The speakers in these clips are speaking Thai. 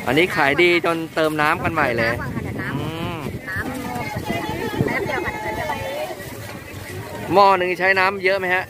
อันนี้ขายดีจนเติมน้ำกันใหม่เลยหม้อหนึ่งใช้น้ำเยอะไหมฮะ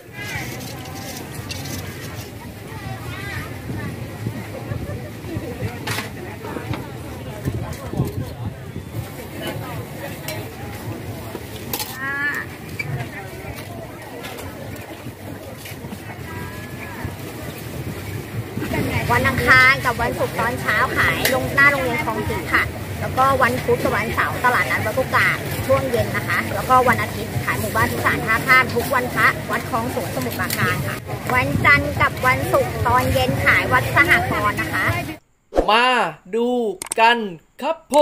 วันอังคารกับวันศุกร์ตอนเช้าขายหน้าโรงเรียนคลองสีค่ะแล้วก็วันพุธกับวันเสาร์ตลาดนัดวัดกุกาศช่วงเย็นนะคะแล้วก็วันอาทิตย์ขายหมู่บ้านที่ศาลท่าข้ามทุกวันพระวัดคลองสวนสมุทรปราการค่ะวันจันทร์กับวันศุกร์ตอนเย็นขายวัดสหกรณ์นะคะมาดูกันครับผม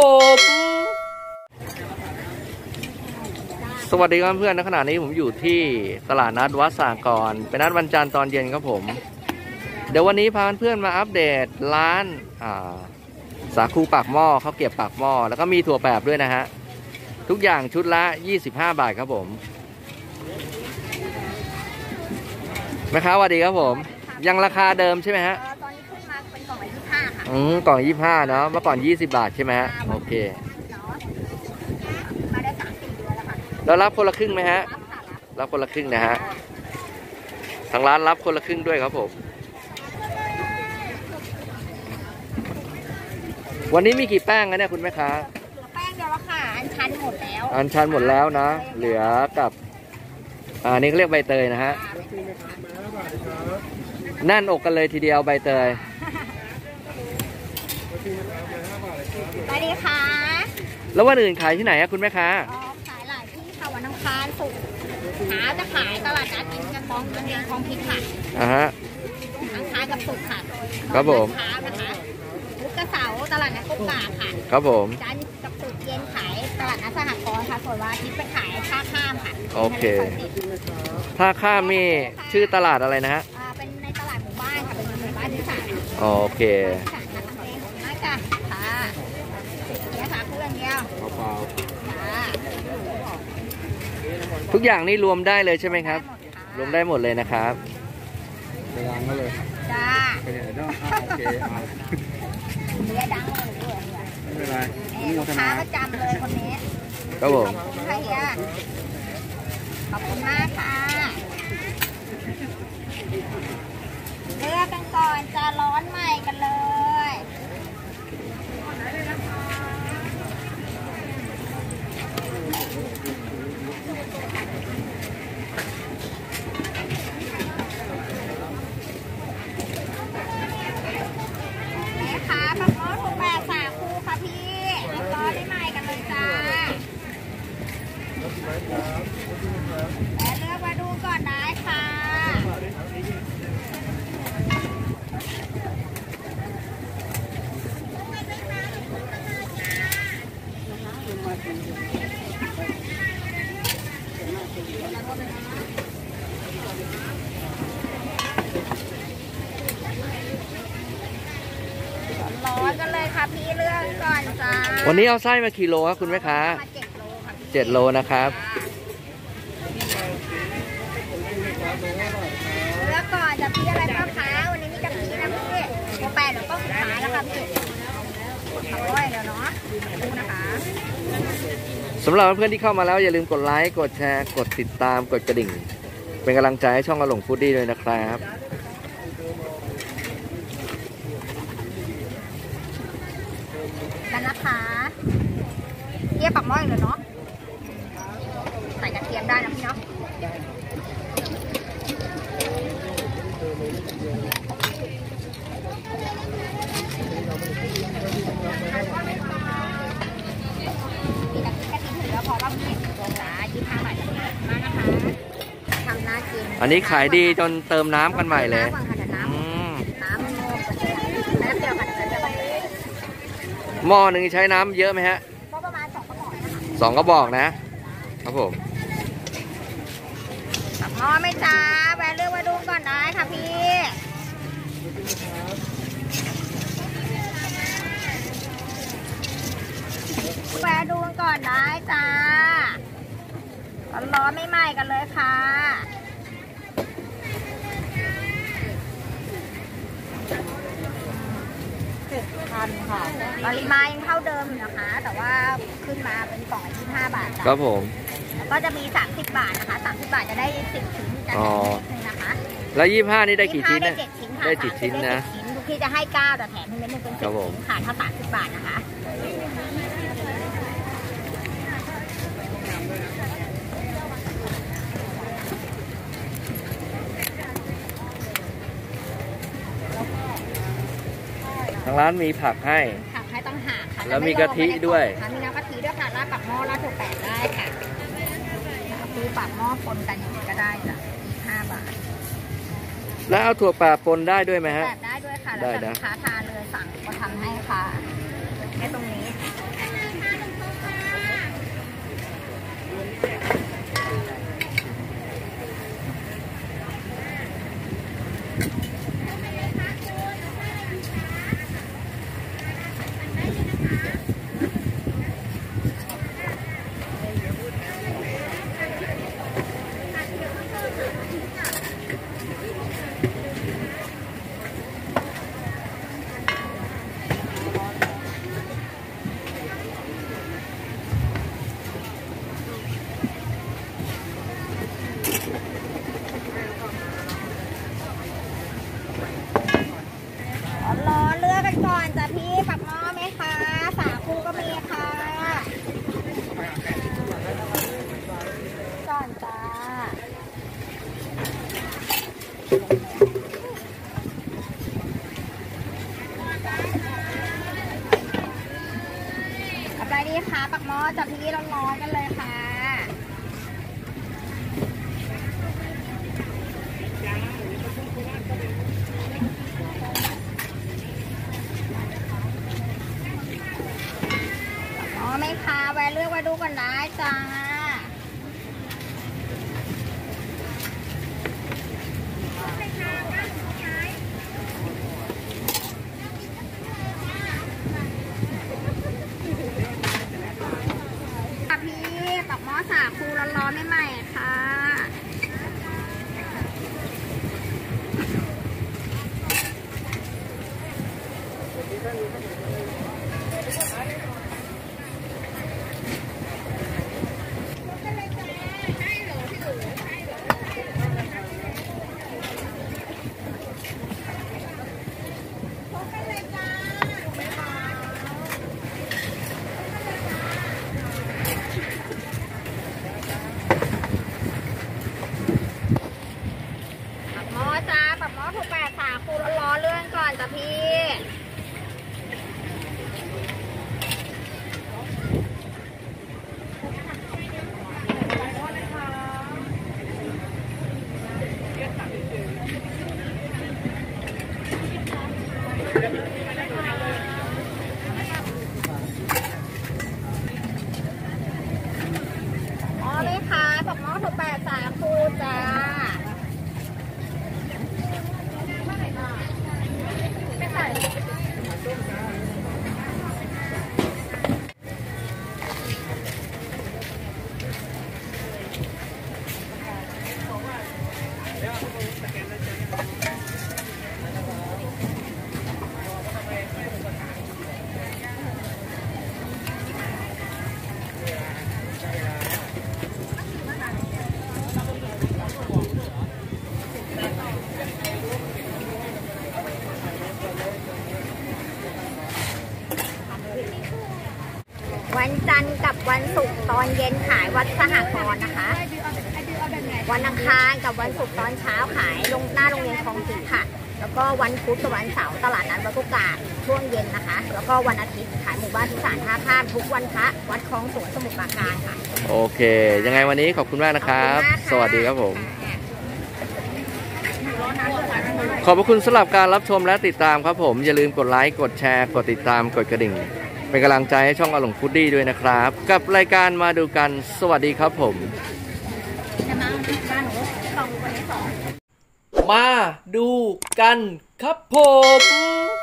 สวัสดีครับเพื่อนในขณะนี้ผมอยู่ที่ตลาดนัดวัดสหกรณ์เป็นนัดวันจันทร์ตอนเย็นครับผมเดี๋ยววันนี้พาเพื่อนมาอัปเดตร้านสาคูปากหม้อข้าวเกรี๊ยวปากหม้อแล้วก็มีถั่วแปบด้วยนะฮะทุกอย่างชุดละ25 บาทครับผมแม่ค้าสวัสดีครับผมยังราคาเดิมใช่ไหมฮะตอนนี้ขึ้นมาเป็นกล่องละ25ค่ะกล่อง25เนาะเมื่อก่อน20 บาทใช่ไหมฮะโอเคมาได้3-4 เดือนแล้วค่ะแล้วรับคนละครึ่งไหมฮะรับคนละครึ่งนะฮะทางร้านรับคนละครึ่งด้วยครับผมวันนี้มีกี่แป้งกันเนี่ยคุณแม่ค้าแป้งเดียวแล้วค่ะอันชันหมดแล้วอันชันหมดแล้วนะเหลือกับนี่เขาเรียกใบเตยนะฮะแน่นอกกันเลยทีเดียวใบเตยสวัสดีค่ะแล้ววันอื่นขายที่ไหนอะคุณแม่ค้าขายหลายที่ค่ะวันอังคารศุกร์จะขายตลาดนัดกินกันของโรงเรียนคลองพิษค่ะฮะอังคารกับศุกร์ค่ะครับผมเช้านะคะพุธกับเสาร์ตลาดนัดกุ๊กกาค่ะครับผมจันทร์กับศุกร์เย็นขายตลาดนัดสหกรณ์ค่ะส่วนวันอาทิตย์ไปขายท่าข้ามค่ะโอเคท่าข้ามนี่ชื่อตลาดอะไรนะฮะเป็นในตลาดหมู่บ้านค่ะเป็นหมู่บ้านที่ศาลโอเคมาจ้ะค่ะเนี่ยค่ะเพื่อนเดียวทุกอย่างนี่รวมได้เลยใช่ไหมครับรวมได้หมดเลยนะครับไปล้างก็เลยจ้าไปไหนต้องโอเคเรือดังเลยไม่เป็นไรลูกค้าประจำเลยคนนี้ครับผมขอบคุณค่ะเฮียขอบคุณมากค่ะเลือกกันก่อนจะร้อนใหม่กันเลยเลือกมาดูก่อนได้ค่ะร้อนกันเลยค่ะพี่เลือกก่อนจ้าวันนี้เอาไส้มากี่โลครับคุณแม่ค้า7 โลนะครับเลือกก่อนจะพี่อะไรบ้างคะวันนี้มีกะทินะพี่ตัวแปดแล้วก็สุดท้ายแล้วค่ะพี่เดี๋ยวเนาะดูนะคะสำหรับเพื่อนที่เข้ามาแล้วอย่าลืมกดไลค์กดแชร์กดติดตามกดกระดิ่งเป็นกำลังใจให้ช่องอาหลงฟู้ดดี้ด้วยนะครับกันนะคะเทียบปักหม้อเลยเนาะใส่กระเทียมได้นะพี่เนาะอันนี้ขายดีจนเติมน้ำกันใหม่เลยหม้อหนึ่งใช้น้ำเยอะไหมฮะประมาณ 2 กระบอกนะครับผมหม้อไม่จ้าแวะเลือกมาดูก่อนได้ค่ะพี่แวะดูก่อนได้จ้าร้อนไม่ไหม้กันเลยค่ะทันค่ะปริมาณยังเท่าเดิมอยู่นะคะ แต่ว่าขึ้นมาเป็นกล่องละ25 บาทครับผมแล้วก็จะมี30 บาทนะคะ30 บาทจะได้10 ชิ้นจะแถมนิดนึงนะคะแล้ว25นี่ได้กี่ชิ้นได้นะ 7 ชิ้นค่ะได้7 ชิ้นนะทุกที่จะให้9แต่แถมให้เม็ดนึงเป็น10 ชิ้นค่ะถ้า30 บาทนะคะทางร้านมีผักให้ต้องหาค่ะแล้วมีกะทิด้วยมีน้ำกะทิด้วยค่ะราดปักหม้อราดถั่วแปดได้ค่ะปูปักหม้อปนกันอย่างนี้ก็ได้จ้ะ5 บาทแล้วเอาถั่วแปดปนได้ด้วยไหมฮะได้ด้วยค่ะแล้วแต่ลูกค้าทานเลยสั่งก็ทำให้ค่ะแค่ตรงนี้รอเลือกกันก่อนจ้ะพี่ปักหม้อไหมคะสาคูก็มีค่ะก่อนจ้าอะไรดีคะปักหม้อจ้ะพี่ร้อนๆกันเลยค่ะไม่ค่ะแวะเลือกไว้ดูก่อนได้จ้าพี่ปักหม้อสาคูร้อนๆใหม่ๆค่ะปักหม้อถั่วแปดสาคูร้อนๆเลื่อนก่อนจ้ะพี่เลยค่ะปักหม้อถั่วแปดสาคูจ้าวันจันทร์กับวันศุกร์ตอนเย็นขายวัดสหกรณ์นะคะวันอังคารกับวันศุกร์ตอนเช้าขายหน้าโรงเรียนคลองสีค่ะแล้วก็วันพุธกับวันเสาร์ตลาดนัดวัดกุกาศช่วงเย็นนะคะแล้วก็วันอาทิตย์ขายหมู่บ้านที่ศาลท่าข้ามทุกวันพระวัดคลองสวนสมุทรปราการค่ะโอเคยังไงวันนี้ขอบคุณมากนะครับสวัสดีครับผมขอบพระคุณสำหรับการรับชมและติดตามครับผมอย่าลืมกดไลค์กดแชร์กดติดตามกดกระดิ่งเป็นกำลังใจให้ช่องอลงฟูดดี้ด้วยนะครับกับรายการมาดูกันสวัสดีครับผมมาดูกันครับผม